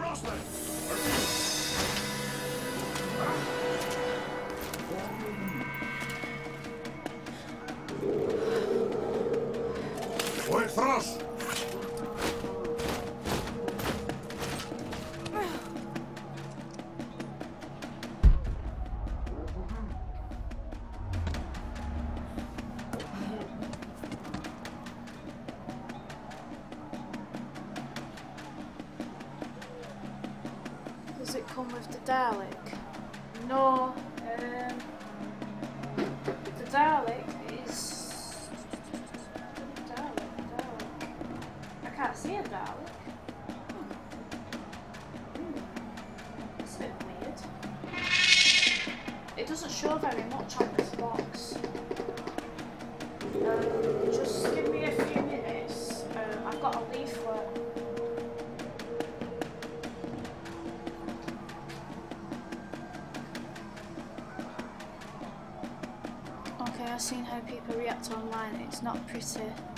Does it come with the Dalek? No. The Dalek is... Dalek. I can't see a Dalek. It's a bit weird. It doesn't show very much on this box. Just give me a few minutes. I've got a leaflet. Okay, I've seen how people react online. It's not pretty.